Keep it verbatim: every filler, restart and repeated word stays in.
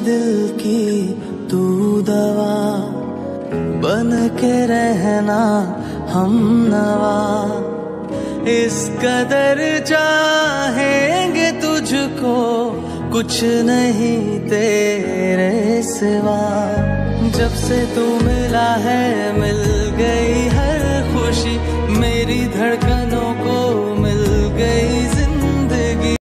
दिल की तू दवा, बन के रहना हम नवा। इस कदर चाहेंगे तुझको, कुछ नहीं तेरे सिवा। जब से तू मिला है मिल